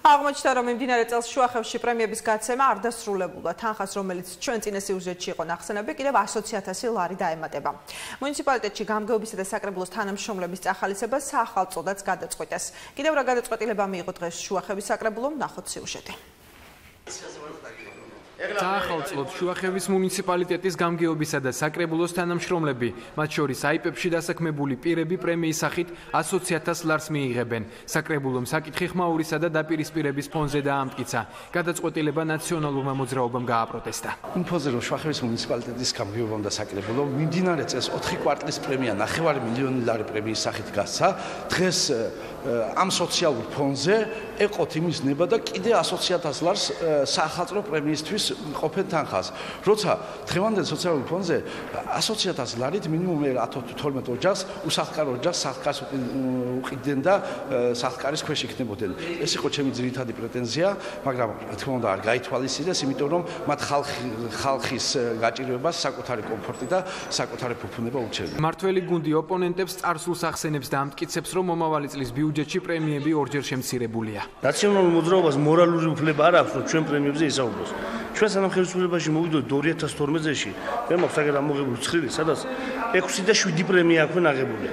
აღმოჩნდა, რომ მიმდინარე წელს შუახევში პრემიების გაცემა არ დასრულებულა. თანხას, რომელიც ჩვენ წინა სიუჟეტში იყო ნახსენები, კიდევ 120.000 ლარი დაემატება. მუნიციპალიტეტში გამგეობისა და საკრებულოს თანამშრომლების წახალისებას საახალწოდაც გადაწყვიტეს. კიდევ რა გადაწყვეტილება მიიღო დღეს შუახევის საკრებულომ, ნახოთ სიუჟეტი. საახალწლოდ შუახევის მუნიციპალიტეტის გამგეობისა და საკრებულოს თანამშრომლები, მათ შორის აიპებში დასაქმებული პირები პრემიის სახით 120.000 ლარს მიიღებენ. საკრებულომ საკითხი ხმაურისა და დაპირისპირების ფონზე დაამტკიცა. გადაწყვეტილება ნაციონალურმა მოძრაობამ გააპროტესტა. იმ ფონზე, რომ შუახევის მუნიციპალიტეტის გამგეობამ და საკრებულომ მიმდინარე წელს 4 კვარტლის პრემია 9 მილიონი ლარი პრემიის სახით გასცა, დღეს ამ სოციალურ ფონზე ეყოთ იმის ნება და კიდე 120.000 ლარს საახალწლო პრემიისთვის ყოფენ თანხას. როცა დღევანდელ სოციალურ ფონზე 120.000 ლარით მინიმუმ 12 ოჯახს უსახლკარო ოჯახს სახლკარს უყიდნენ და სახლკარის ქვეშ იქნებოდნენ. ეს იყო ჩემი ძირითადი პრეტენზია, მაგრამ რა თქმა უნდა არ გაითვალისწინეს, იმიტომ რომ მათ ხალხის გაჭირვებას საკუთარი კომფორტი და საკუთარი ფუფუნება ურჩევენ. მართველი გუნდი ოპონენტებს წარსულს ახსენებს და ამტკიცებს, რომ მომავალი წლის ბიუჯეტში პრემიები ორჯერ შემცირებულია. ნაციონალურ მოძრაობას მორალური უფლება არ აქვს, რომ ჩვენ პრემიებზე ისაუბროს. ჩვენ სანამ ხელისუფლებაში მოვიდოდით 2012-ში, მე მაქვს აგერ ამოღებული ცხრილი, სადაც 6 და 7 პრემია აქვენ აღებული.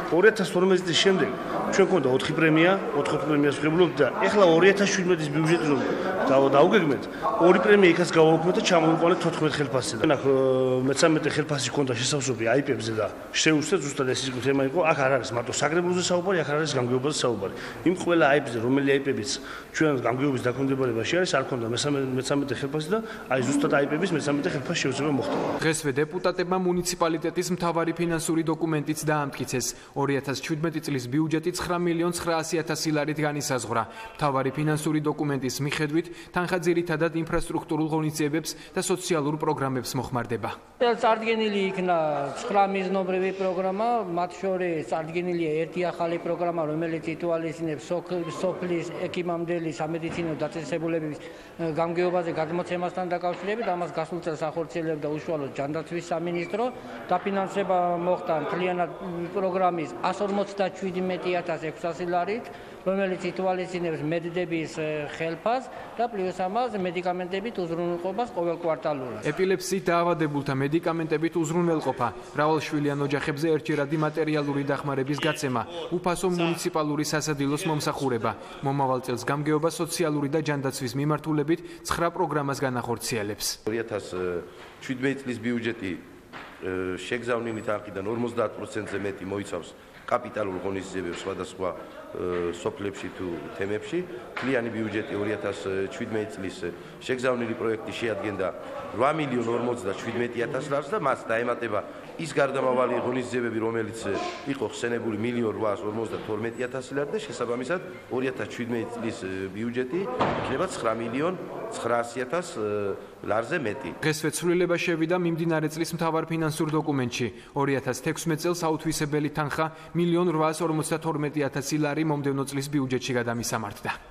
2012 წლის შემდეგ ჩვენ გვქონდა 4 პრემია, 4 პრემიას ვღებულობთ და ეხლა 2017-ის ბიუჯეტი რომ დაუგეგმეთ, 2 პრემია იქაც გავაუქმეთ და ჩამოვიყვანეთ 14 ხელფასზე. აქ მე-13 ხელფასი ჰქონდა შესავსობი აიპებზე და შეუცდეთ ზუსტად ეს ის თემა იყო, აქ არ არის მარტო საკრებულოზე საუბარი, აქ არ არის გამგეობაზე საუბარი. იმ ყველა აიპზე, რომელი აიპებიც ჩვენ გამგეობის დაქვემდებარებაში არის, არ ჰქონდა მე-13 ხელფასი და აი ზუსტად აიპების მე-13 ხელფასი შეუძლება მოხდა. დღესვე დეპუტატებმა მუნიციპალიტეტის მთავარი ფინანსური დოკუმენტიც დაამტკიცეს. 2017 წლის ბიუჯეტი 9.900.000 ლარით განისაზღვრა. მთავარი ფინანსური დოკუმენტის მიხედვით თანხა ძირითადად ინფრასტრუქტურულ ღონისძიებებს და სოციალურ პროგრამებს მოხმარდება. წარდგენილი იქნა 9 მიზნობრივი პროგრამა, მათ შორის წარდგენილია ერთი ახალი პროგრამა, რომელიც ითვალისწინებს სოფლის ექიმამდელი სამედიცინო დაწესებულებების გამგეობაზე გადმოცემასთან დაკავშირებით. ამას გასულ წელს ახორციელებდა უშუალოდ ჯანდაცვის სამინისტრო. დაფინანსება მოხდა მთლიანად პროგრამის 157.600 ლარით, რომელიც ითვალისწინებს მედდების ხელფასს და პლუს ამას მედიკამენტებით უზრუნველყოფას ყოველ კვარტალურად. ეპილეფსიით დაავადებულთა მედიკამენტებით უზრუნველყოფა, მრავალშვილიან ოჯახებზე ერთჯერადი მატერიალური დახმარების გაცემა, უფასო მუნიციპალური სასადილოს მომსახურება. მომავალ წელს გამგეობა სოციალური და ჯანდაცვის მიმართულებით 9 პროგრამას განახორციელებს. 2017 წლის ბიუჯეტი შეგზავნილი თანხიდან 50%-ზე მეტი მოიცავს კაპიტალურ ღონისძიებებს სხვადასხვა სოფლებში თუ თემებში. მთლიანი ბიუჯეტი 2017 წლის შეგზავნილი პროექტი შეადგენდა 8.057.000 ლარს და მას დაემატება ის გარდამავალი ღონისძიებები, რომელიც იყო ხსენებული 1.852.000 ლარი და შესაბამისად 2017 წლის ბიუჯეტი იქნება 9.900.000 ლარზე მეტი. დღესვე ცვლილება შევიდა მიმდინარე წლის მთავარ ფინანსურ დოკუმენტში. 2016 წელს აუთვისებელი თანხა 1.852.000 ლარი მომდევნო წლის ბიუჯეტში გადამისამართდა.